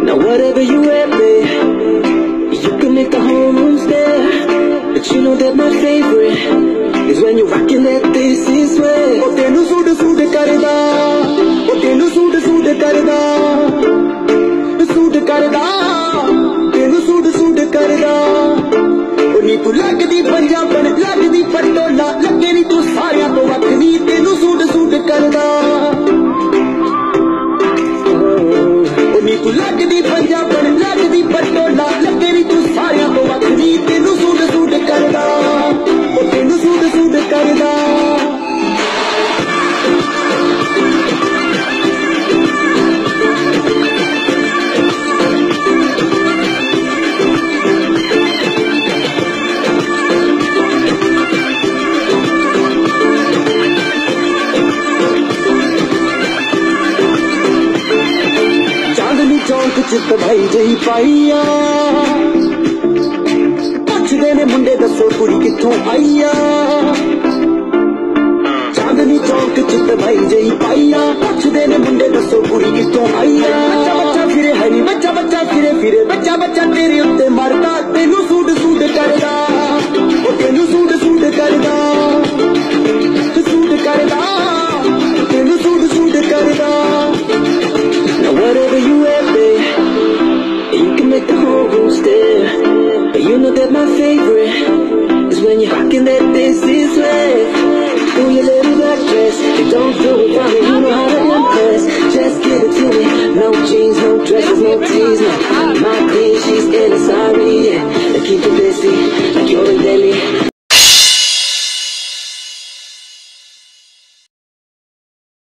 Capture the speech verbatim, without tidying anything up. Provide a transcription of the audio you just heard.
Now whatever you wear, babe, you can make the whole room stare. But you know that my favorite is when you're rocking that this is way. Oh, tenu suit suit karda, oh tenu suit suit karda, suit karda, tenu suit suit karda. Oh नी तू लगदी पंजाबन लगदी पटोला, लगे नी तू सारियां तो वखनी, तेनू सूट सूट करदा। Oh नी तू लगदी पंजाबन लगदी पटोला, लगे नी तू सारियां तो वखनी, तेनू सूट सूट करदा, oh तेनू सूट सूट करदा। चौंक चित भाई जही पाईया, पुछदे ने मुंडे दसो कुड़ी किथों आईया। चांदनी चौंक चित भाई जही पाईया, पुछदे ने मुंडे दसो कुड़ी किथों आईया। बच्चा बच्चा फिरे है नी बच्चा बच्चा फिरे फिरे, बच्चा बच्चा तेरे उत्ते मरदा, तेनू सूट सूट करदा, ओ तेनू सूट सूट करदा, सूट करदा, तेनू सूट सूट करदा। Now whatever you wear, babe, you can make the whole room stare. But you know that my favorite is when you're rocking that this is way. Do your little black dress, you don't do it for me, you know how to impress. Just give it to me, no jeans, no dresses, no tees, no. My queen, she's in a sorry, yeah. They keep it busy, like you're in Delhi.